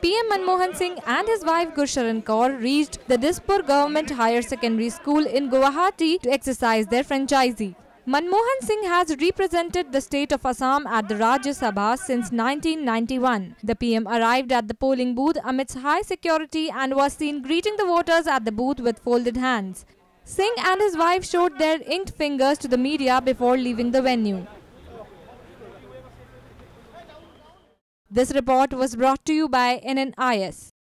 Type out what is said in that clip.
PM Manmohan Singh and his wife Gursharan Kaur reached the Dispur Government Higher Secondary School in Guwahati to exercise their franchisee. Manmohan Singh has represented the state of Assam at the Rajya Sabha since 1991. The PM arrived at the polling booth amidst high security and was seen greeting the voters at the booth with folded hands. Singh and his wife showed their inked fingers to the media before leaving the venue. This report was brought to you by NNIS.